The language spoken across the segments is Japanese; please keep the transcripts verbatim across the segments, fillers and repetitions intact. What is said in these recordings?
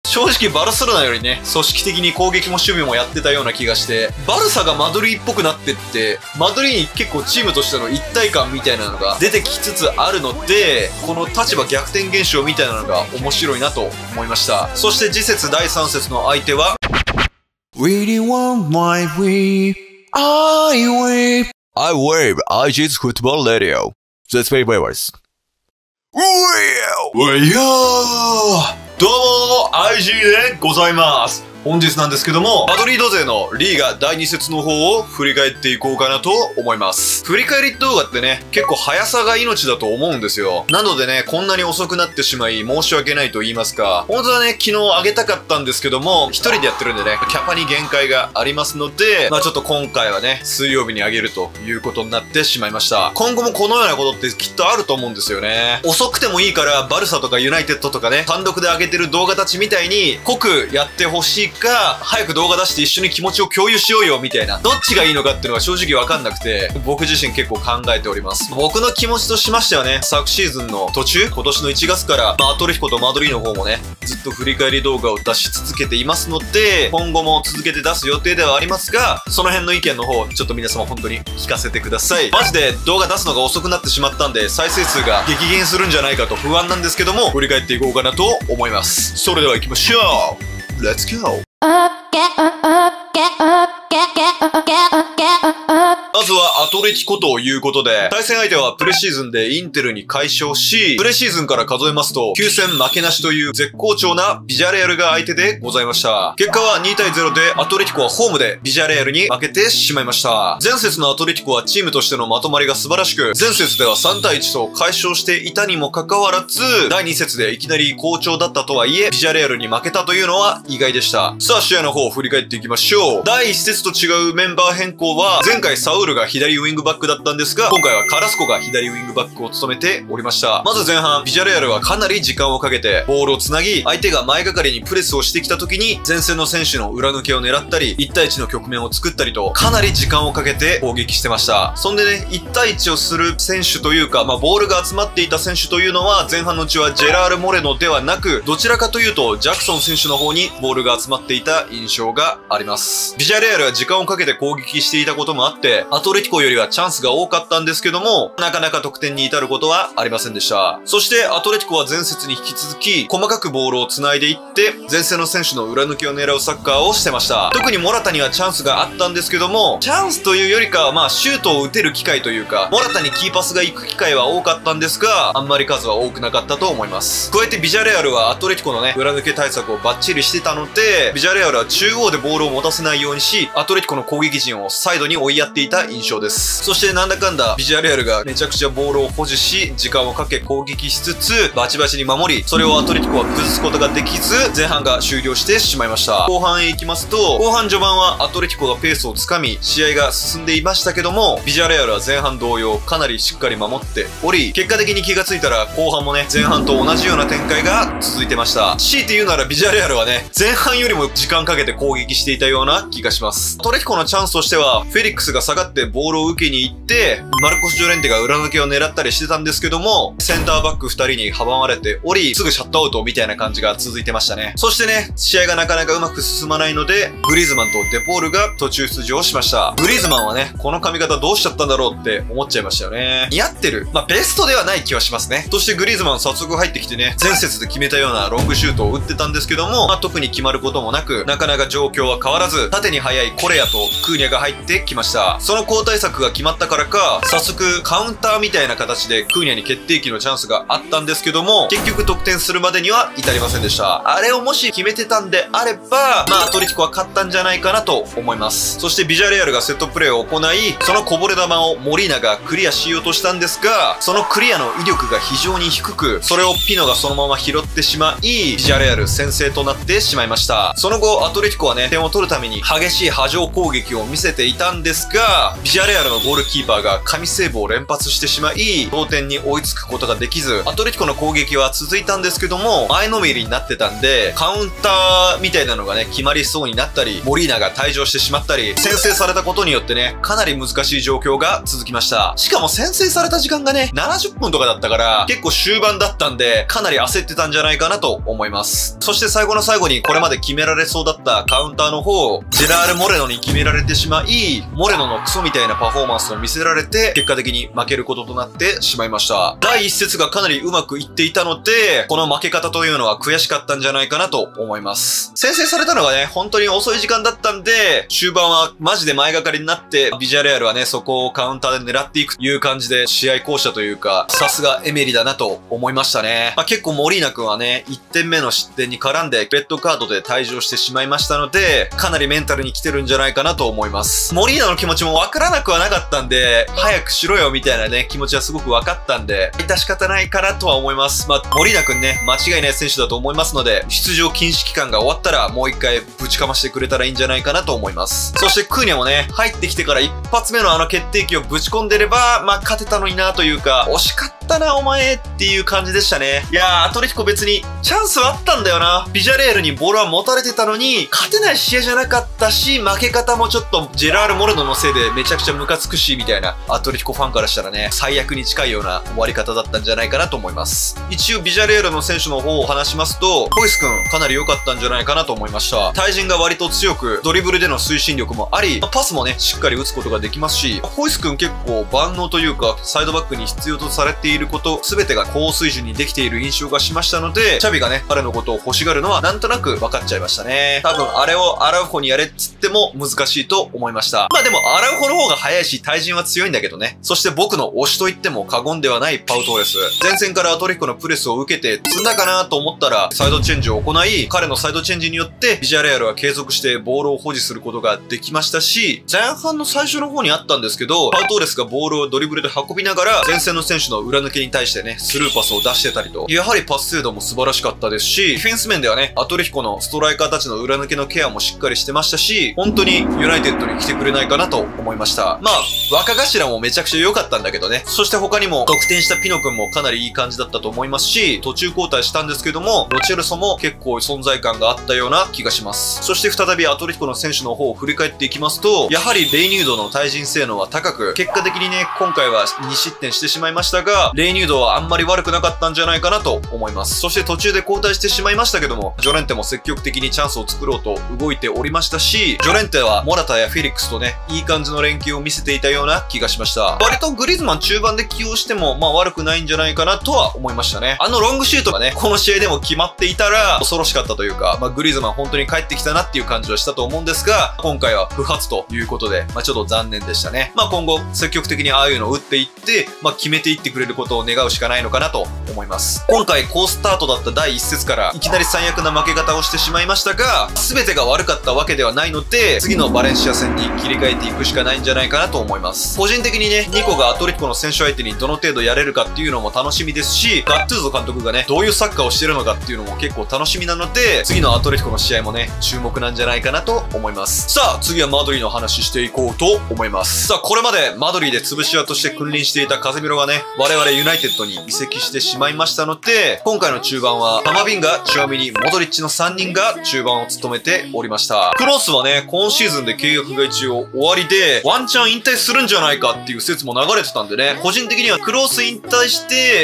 正直バルセロナよりね、組織的に攻撃も守備もやってたような気がして、バルサがマドリーっぽくなってって、マドリーに結構チームとしての一体感みたいなのが出てきつつあるので、この立場逆転現象みたいなのが面白いなと思いました。そして次節だいさん節の相手は、Really want my way, I wave, I wave, I just football radio. That's my favorites. うえよどうも アイジー でございます。本日なんですけども、マドリード勢のリーガだいに節の方を振り返っていこうかなと思います。振り返り動画ってね、結構速さが命だと思うんですよ。なのでね、こんなに遅くなってしまい申し訳ないと言いますか、本当はね、昨日上げたかったんですけども、一人でやってるんでね、キャパに限界がありますので、まあちょっと今回はね、水曜日に上げるということになってしまいました。今後もこのようなことってきっとあると思うんですよね。遅くてもいいから、バルサとかユナイテッドとかね、単独で上げてる動画たちみたいに、濃くやってほしいか、早く動画出して一緒に気持ちを共有しようよみたいな、どっちがいいのかっていうのが正直わかんなくて、僕自身結構考えております。僕の気持ちとしましてはね、昨シーズンの途中、今年のいちがつから、まあ、アトレティコとマドリーの方もね、ずっと振り返り動画を出し続けていますので、今後も続けて出す予定ではありますが、その辺の意見の方、ちょっと皆様本当に聞かせてください。マジで動画出すのが遅くなってしまったんで、再生数が激減するんじゃないかと不安なんですけども、振り返っていこうかなと思います。それでは行きましょう !Let's go! まずはアトレティコということで、対戦相手はプレシーズンでインテルに快勝し、プレシーズンから数えますときゅう戦負けなしという絶好調なビジャレアルが相手でございました。結果はにたいゼロでアトレティコはホームでビジャレアルに負けてしまいました。前節のアトレティコはチームとしてのまとまりが素晴らしく、前節ではさんたいいちと快勝していたにもかかわらず、だいに節でいきなり好調だったとはいえ、ビジャレアルに負けたというのは意外でした。さあ試合の方を振り返っていきましょう。だいいち節と違うメンバー変更は、前回サウールが左ウィングバックだったんですが、今回はカラスコが左ウィングバックを務めておりました。まず前半、ビジャレアルはかなり時間をかけてボールをつなぎ、相手が前がかりにプレスをしてきた時に、前線の選手の裏抜けを狙ったり、いちたいいちの局面を作ったりと、かなり時間をかけて攻撃してました。そんでね、いちたいいちをする選手というか、まあ、ボールが集まっていた選手というのは、前半のうちはジェラール・モレノではなく、どちらかというと、ジャクソン選手の方にボールが集まっていた印象があります。ビジャレアルは時間をかけて攻撃していたこともあって、アトレティコよりはチャンスが多かったんですけども、なかなか得点に至ることはありませんでした。そしてアトレティコは前節に引き続き、細かくボールを繋いでいって、前線の選手の裏抜けを狙うサッカーをしてました。特にモラタにはチャンスがあったんですけども、チャンスというよりかはまあシュートを打てる機会というか、モラタにキーパスが行く機会は多かったんですが、あんまり数は多くなかったと思います。加えてビジャレアルはアトレティコのね、裏抜け対策をバッチリしてたので、ビジャレアルは中央でボールを持たせないようにし、アトレティコの攻撃陣をサイドに追いやっていた印象です。そしてなんだかんだビジャレアルがめちゃくちゃボールを保持し、時間をかけ攻撃しつつ、バチバチに守り、それをアトレティコは崩すことができず、前半が終了してしまいました。後半へ行きますと、後半序盤はアトレティコがペースをつかみ、試合が進んでいましたけども、ビジャレアルは前半同様、かなりしっかり守っており、結果的に気がついたら後半もね、前半と同じような展開が続いてました。強いて言うならビジャレアルはね、前半よりも時間かけて攻撃していたような気がします。アトレティコのチャンスとしては、フェリックスが下がってボールを受けに行って、マルコス・ジョレンテが裏抜けを狙ったりしてたんですけども、センターバックふたりに阻まれており、すぐシャットアウトみたいな感じが続いてましたね。そしてね、試合がなかなかうまく進まないので、グリーズマンとデポールが途中出場しました。グリーズマンはね、この髪型どうしちゃったんだろうって思っちゃいましたよね。似合ってる。まあ、ベストではない気はしますね。そしてグリーズマン早速入ってきてね、前節で決めたようなロングシュートを打ってたんですけども、まあ、特に決まることもなく、なかなか状況は変わらず、縦に速いコレアとクーニャが入ってきました。その交代策が決まったからか、早速カウンターみたいな形でクーニャに決定機のチャンスがあったんですけども、結局得点するまでには至りませんでした。あれをもし決めてたんであれば、まあ、アトレティコは勝ったんじゃないかなと思います。そしてビジャレアルがセットプレーを行い、そのこぼれ球をモリーナがクリアしようとしたんですが、そのクリアの威力が非常に低く、それをピノがそのまま拾ってしまい、ビジャレアル先制となってしまいました。その後、アトレティコはね、点を取るために激しい波状攻撃を見せていたんですが、 が、ビジャレアルのゴールキーパーが神セーブを連発してしまい、同点に追いつくことができず、アトレティコの攻撃は続いたんですけども、前のめりになってたんで、カウンターみたいなのがね、決まりそうになったり、モリーナが退場してしまったり、先制されたことによってね、かなり難しい状況が続きました。しかも先制された時間がね、ななじゅっぷんとかだったから、結構終盤だったんで、かなり焦ってたんじゃないかなと思います。そして最後の最後にこれまで決められそうだったカウンターの方を、ジェラール・モレノに決められてしまい、モレノのクソみたいなパフォーマンスを見せられて、結果的に負けることとなってしまいました。だいいっ節がかなりうまくいっていたので、この負け方というのは悔しかったんじゃないかなと思います。先制されたのがね、本当に遅い時間だったんで、終盤はマジで前がかりになって、ビジャレアルはね、そこをカウンターで狙っていくという感じで、試合巧者というか、さすがエメリだなと思いましたね。まあ、結構モリーナ君はね、いってんめの失点に絡んで、レッドカードで退場してしまいましたので、かなりメンタルに来てるんじゃないかなと思います。モリーナの気持ちもわからなくはなかったんで、早くしろよみたいなね、気持ちはすごくわかったんで、致し方ないかなとは思います。まあ、モリーナ君ね、間違いない選手だと思いますので、出場禁止期間が終わったら、もう一回ぶちかましてくれたらいいんじゃないかなと思います。そしてクーニャもね、入ってきてから一発目のあの決定機をぶち込んでれば、まあ、勝てたのになというか、惜しかったなお前っていう感じでしたね。いやー、アトレティコ別にチャンスはあったんだよな。ビジャレールにボールは持たれてたのに、勝てない試合じゃなかったし、負け方もちょっとジェラール・モレノのせいでめちゃくちゃムカつくし、みたいな、アトレティコファンからしたらね、最悪に近いような終わり方だったんじゃないかなと思います。一応ビジャレールの選手の方を話しますと、ホイス君かなり良かったんじゃないかなと思いました。対人が割と強く、ドリブルでの推進力もあり、パスもね、しっかり打つことができますし、ホイス君結構万能というか、サイドバックに必要とされていること、すべてが高水準にできている印象がしましたので、チャビがね、彼のことを欲しがるのはなんとなく分かっちゃいましたね。多分、あれをアラウホにやれっつっても難しいと思いました。まあでも、アラウホの方が早いし、対人は強いんだけどね。そして僕の推しと言っても過言ではないパウトーレス。前線からアトレティコのプレスを受けて、積んだかなと思ったら、サイドチェンジを行い、彼のサイドチェンジによって、ビジャレアルは継続してボールを保持することができましたし、前半の最初の方にあったんですけど、パウトーレスがボールをドリブルで運びながら、前線の選手の裏抜けに対してね、スルーパスを出してたりと、やはりパス精度も素晴らしかったですし、ディフェンス面ではね、アトレティコのストライカーたちの裏抜けのケアもしっかりしてましたし、本当にユナイテッドに来てくれないかなと思いました。まあ、若頭もめちゃくちゃ良かったんだけどね。そして他にも得点したピノ君もかなりいい感じだったと思いますし、途中交代したんですけども、ロチェルソも結構存在感があったような気がします。そして再びアトレティコの選手の方を振り返っていきますと、やはりレイニュードの対人性能は高く、結果的にね、今回はに失点してしまいましたが、レイニュードはあんまり悪くなかったんじゃないかなと思います。そして途中で交代してしまいましたけども、ジョレンテも積極的にチャンスを作ろうと動いておりましたし、ジョレンテはモラタやフェリックスとね、いい感じの連携を見せていたような気がしました。割とグリーズマン中盤で起用しても、まあ悪くないんじゃないかなとは思いましたね。あのロングシュートがね、この試合でも決まっていたら恐ろしかったというか、まあグリーズマン本当に帰ってきたなっていう感じはしたと思うんですが、今回は不発ということで、まあちょっと残念でしたね。まあ今後積極的にああいうのを打っていって、まあ決めていってくれることを願うしかないのかなと思います。今回好スタートだっただいいっ節からいきなり最悪な負け方をしてしまいましたが、全てが悪かったわけではないので、次のバレンシア戦に切り替えていくしかないんじゃないかなと思います。個人的にね、ニコがアトレティコの選手相手にどの程度やれるかっていうのも楽しみですし、ガットゥーゾ監督がね、どういうサッカーをしてるのかっていうのも結構楽しみなので、次のアトレティコの試合もね、注目なんじゃないかなと思います。さあ、次はマドリーの話していこうと思います。さあ、これまでマドリーで潰し屋として君臨していたカゼミロがね、我々ユナイテッドに移籍してしまいましたので、今回の中盤は、カマビンガ、チュアミニ、モドリッチのさんにんが中盤を務めておりました。クロスはね、今シーズンで契約が一応終わりで、ワンチャン引退するんじゃないかっていう説も流れてたんでね、個人的にはクロス引退して、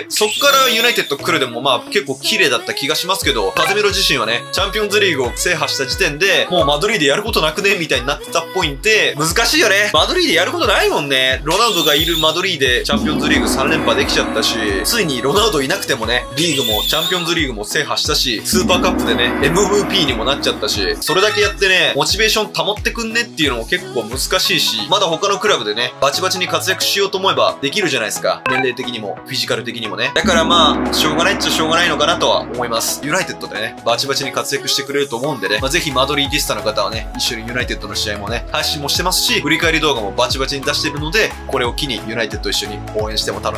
そっからユナイテッド来るでもまあ結構綺麗だった気がしますけど、カゼミロ自身はね、チャンピオンズリーグを制覇した時点で、もうマドリーでやることなくねみたいになってたっぽいんで、難しいよね。マドリーでやることないもんね。ロナウドがいるマドリーでチャンピオンズリーグさん連覇できちゃったし、ついにロナウドいなくてもね、リーグもチャンピオンズリーグも制覇したし、スーパーカップでね、エムブイピー にもなっちゃったし、それだけやってね、モチベーション保ってくんねっていうのも結構難しいし、まだ他のクラブでね、バチバチに活躍しようと思えばできるじゃないですか。年齢的にも、フィジカル的にもね。だからまあ、しょうがないっちゃしょうがないのかなとは思います。ユナイテッドでね、バチバチに活躍してくれると思うんでね、まあ、ぜひマドリーディスタの方はね、一緒にユナイテッドの試合もね、配信もしてますし、振り返り動画もバチバチに出してるので、これを機にユナイテッド一緒に応援しても楽しいんじゃないかな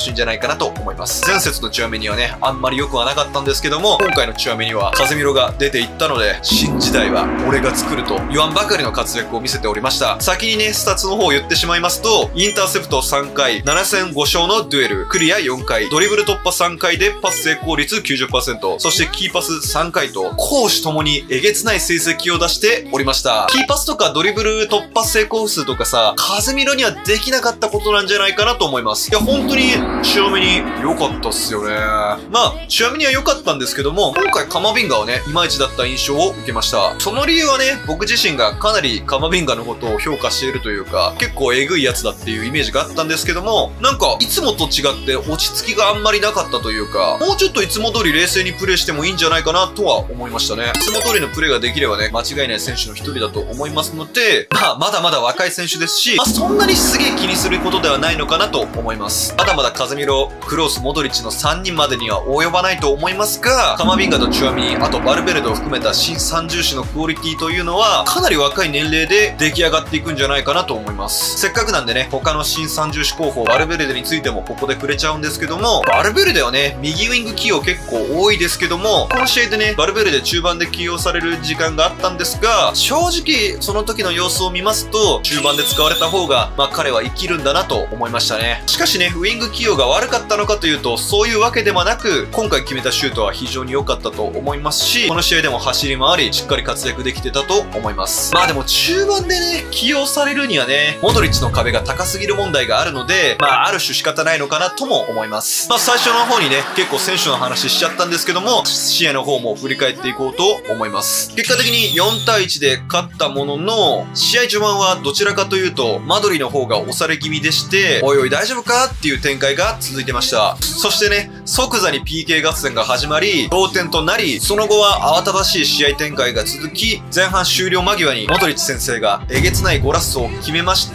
かなと思います。前節のチュアメニはね、あんまり良くはなかったんですけども、今回のチュアメニはカゼミロが出ていったので、新時代は俺が作ると言わんばかりの活躍を見せておりました。先にね、スタッツの方を言ってしまいますと、インターセプトさんかい、なな戦ご勝のデュエル、クリアよんかい、ドリブル突破さんかいでパス成功率 きゅうじゅっパーセント、そしてキーパスさんかいと、攻守ともにえげつない成績を出しておりました。キーパスとかドリブル突破成功数とかさ、カゼミロにはできなかったことなんじゃないかなと思います。いや、本当に、チュアメニ良かったっすよね。まあ、チュアメニは良かったんですけども、今回カマビンガはね、いまいちだった印象を受けました。その理由はね、僕自身がかなりカマビンガのことを評価しているというか、結構えぐいやつだっていうイメージがあったんですけども、なんか、いつもと違って落ち着きがあんまりなかったというか、もうちょっといつも通り冷静にプレイしてもいいんじゃないかなとは思いましたね。いつも通りのプレイができればね、間違いない選手の一人だと思いますので、まあ、まだまだ若い選手ですし、まあ、そんなにすげえ気にすることではないのかなと思います。まだまだカゼミロ、クロース、モドリッチのさんにんまでには及ばないと思いますが、カマビンガとチュアメニ、あとバルベルデを含めた新三重視のクオリティというのは、かなり若い年齢で出来上がっていくんじゃないかなと思います。せっかくなんでね、他の新三重視候補、バルベルデについてもここで触れちゃうんですけども、バルベルデはね、右ウィング起用結構多いですけども、この試合でね、バルベルデ中盤で起用される時間があったんですが、正直、その時の様子を見ますと、中盤で使われた方が、まあ彼は生きるんだなと思いましたね。しかしね、ウィング起用が悪かったのかというと、そういうわけではなく、今回決めたシュートは非常に良かったと思いますし、この試合でも走り回り、しっかり活躍できてたと思います。まあでも中盤でね、起用されるにはね、モドリッチの壁が高すぎる問題があるので、まあある種仕方ないのかなとも思います。まあ最初の方にね、結構選手の話しちゃったんですけども、試合の方も振り返っていこうと思います。結果的によんたいいちで勝ったものの、試合序盤はどちらかというと、マドリの方が押され気味でして、おいおい大丈夫かっていう展開が続いてました。そしてね、即座に ピーケー 合戦が始まり、同点となり、その後は慌ただしい試合展開が続き、前半終了間際にモドリッチ先生がえげつないゴラッソを決めまして、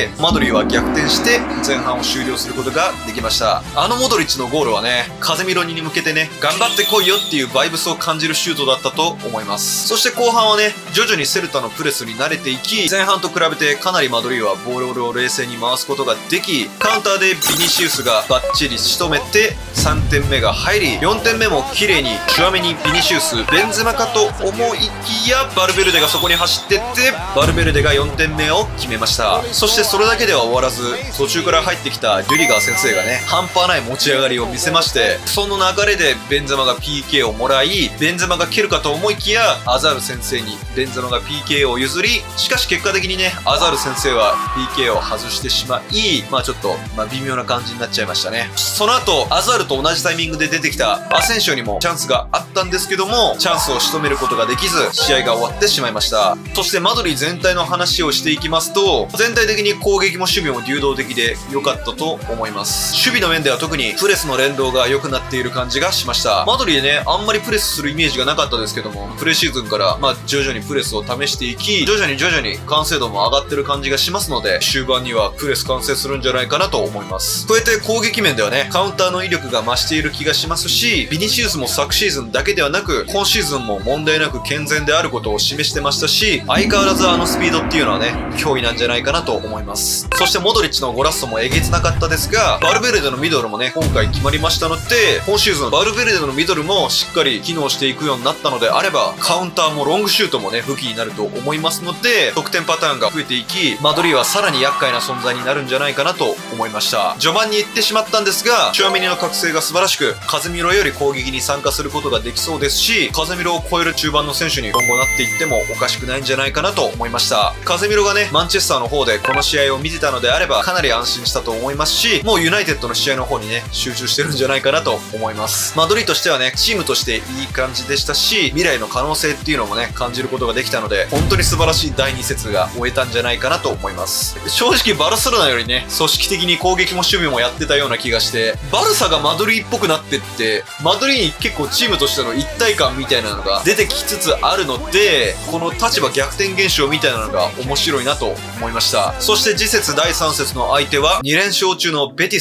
マドリは逆転して前半を終了することができました。あのモドリッチのゴールはね、カゼミロに向けてね、頑張ってこいよっていうバイブスを感じるシュートだったと思います。そして後半はね、徐々にセルタのプレスに慣れていき、前半と比べてかなりマドリーはボールを冷静に回すことができ、カウンターでビニシウスがバッチリ仕留めてさんてんめが入り、よんてんめも綺麗にチュアメニ、ビニシウス、ベンゼマかと思いきや、バルベルデがそこに走ってって、バルベルデがよんてんめを決めました。そしてそれだけでは終わらず、途中から入ってきたリュリガー先生がね、半端ない持ち上がりを見せまして、その流れでベンゼマが ピーケー をもらい、ベンゼマが蹴るかと思いきや、アザール先生にベンゼマが ピーケー を譲り、しかし結果的にね、アザール先生は ピーケー を外してしまい、まあちょっと、まあ微妙な感じになっちゃいましたね。その後、アザールと同じタイミングで出てきたアセンシオにもチャンスがあったんですけども、チャンスを仕留めることができず、試合が終わってしまいました。そしてマドリー全体の話をしていきますと、全体的に攻撃も守備も流動的で良かったと思います。守備の面では特にプレスの連動が良くなっている感じがしました。マドリーね、あんまりプレスするイメージがなかったですけども、プレシーズンから、まあ徐々にプレスを試していき、徐々に徐々に完成度も上がってる感じがしますので、終盤にはプレス完成するんじゃないかなと思います。加えて攻撃面ではね、カウンターの威力が増している気がしますし、ビニシウスも昨シーズンだけではなく、今シーズンも問題なく健全であることを示してましたし、相変わらずあのスピードっていうのはね、脅威なんじゃないかなと思います。そしてモドリッチのゴラッソもえげつなかったですが、バルベルデのミドルもね、今回決まりましたので、今シーズンバルベルデのミドルもしっかり機能していくようになったのであれば、カウンターもロングシュートもね、武器になると思いますので、得点パターンが増えていき、マドリーはさらに厄介な存在になるんじゃないかなと思いました。序盤に行ってしまったんですが、チュアメニの覚醒が素晴らしく、カゼミロより攻撃に参加することができそうですし、カゼミロを超える中盤の選手に今後なっていってもおかしくないんじゃないかなと思いました。カゼミロがね、マンチェスターの方でこの試合を見てたのであれば、かなり安心したと思いますし、もうユナイテッドの試合の方にね、集中してるんじゃないかなと思います。マドリーとしてはね、チームとしていい感じでしたし、未来の可能性っていうのもね、感じることができたので、本当に素晴らしいだいに節が終えたんじゃないかなと思います。正直バルセロナよりね、組織的に攻撃も守備もやってたような気がして、バルサがマドリーっぽくなってって、マドリーに結構チームとしての一体感みたいなのが出てきつつあるので、この立場逆転現象みたいなのが面白いなと思いました。そして次節だいさん節の相手はに連勝中のベティスと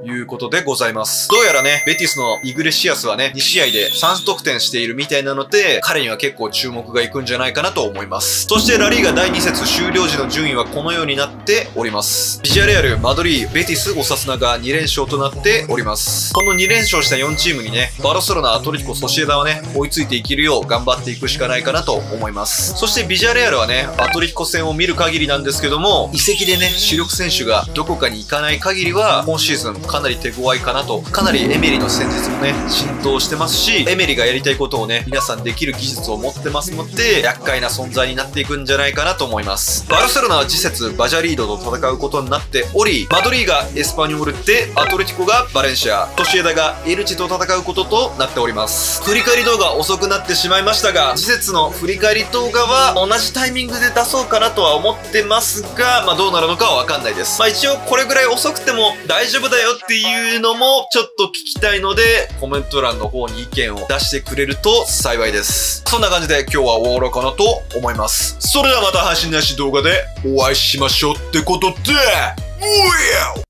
いうことでございます。どうやらね、ベティスのイグレシアスはね、に試合でさん得点しているみたいなので、彼には結構注目がいくんじゃないかなと思います。そしてラリーガだいに節終了時の順位はこのようになっております。ビジャレアル、マドリー、ベティス、オサスナがに連勝となっております。このに連勝したよんチームにね、バルセロナ、アトレティコ、ソシエダはね、追いついていけるよう頑張っていくしかないかなと思います。そしてビジャレアルはね、アトレティコ戦を見る限りなんですけども、移籍でね、主力選手がどこかに行かない限りは、今シーズンかなり手強いかなと、かなりエメリの戦術もね、浸透してますし、エメリがやりたいことをね、皆さんできる技術を持ってますので、厄介な存在になっていくんじゃないかなと思います。バルセロナは次節バジャリードと戦うことになっており、マドリーがエスパニョールで、アトレティコがバレンシア、ソシエダがエルチと戦うこととなっております。振り返り動画遅くなってしまいましたが、次節の振り返り動画は同じタイミングで出そうかなとは思ってますが、まあどうなるのかはわかんないです。まあ一応これぐらい遅くても大丈夫だよっていうのもちょっと聞きたいので、コメント欄の方に意見を出してくれると幸いです。そんな感じで今日は終わろうかなと思います。それではまた配信なし動画でお会いしましょうってことで、うや